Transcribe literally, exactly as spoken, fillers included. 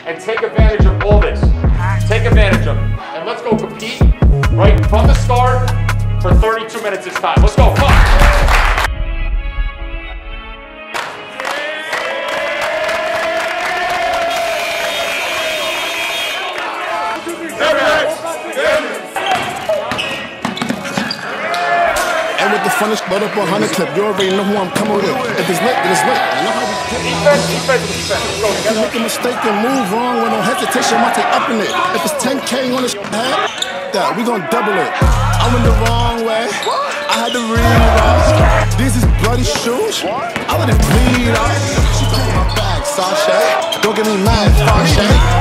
and take advantage of all this. Take advantage of it. And let's go compete right from the start for thirty-two minutes this time. Let's go, come on. And with the funnest load up a hundred clip, you already know who I'm coming with. If it's lit, then it's lit. You know how we get it. Defense, defense, defense. Let's go. If you make a mistake and move wrong with no hesitation, I might take up in it. If it's ten K on this head, that we gon' double it. I went the wrong way. I had to read. These is bloody shoes. I let it bleed off. She took my bag, Sasha. Don't get me mad, Sasha.